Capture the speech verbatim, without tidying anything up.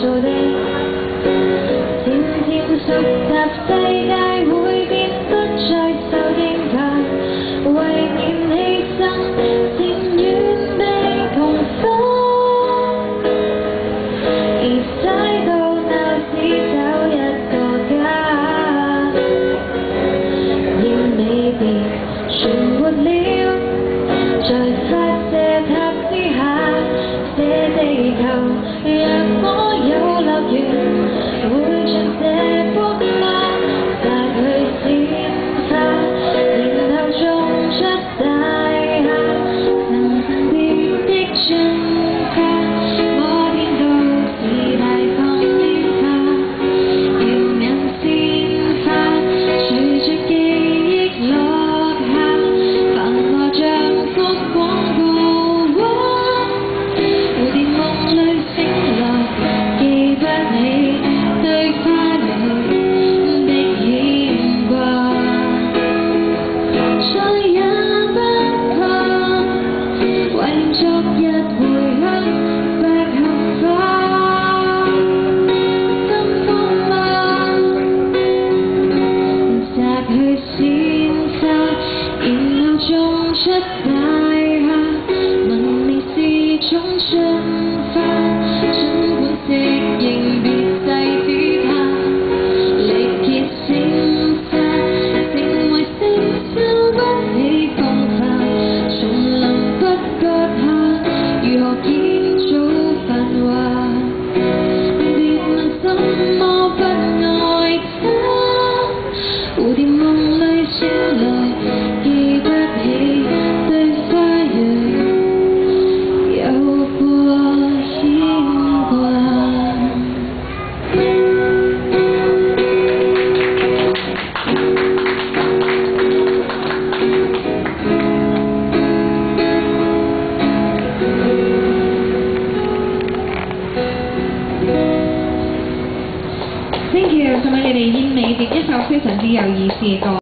做的，漸漸熟習世界會變不再受驚怕，為念犧牲，漸遠被同分，而猜到那時找一個家，要未別存活了，在發射塔之下，這地球若果有樂園，會像這幅畫摘去鮮花，然後種出大廈，層層疊的進化，摩天都市大放煙花，耀眼鮮花，隨着記憶落下，繁華像幅廣告畫，蝴蝶夢裏醒來，記不起對花蕊的牽掛，再也不怕，懷念昨日回響百合花，金風嗎？摘去鮮花，然後種出大廈，文明是種進化，儘管適應別世之下，力竭星沙，成為承受不起風化，叢林不割下，如何建造繁華？別問怎麼不愛他，蝴蝶夢裏醒來，記不起對花蕊有過牽掛。 Thank you，送俾你哋燕尾蝶一首非常之有意思嘅歌。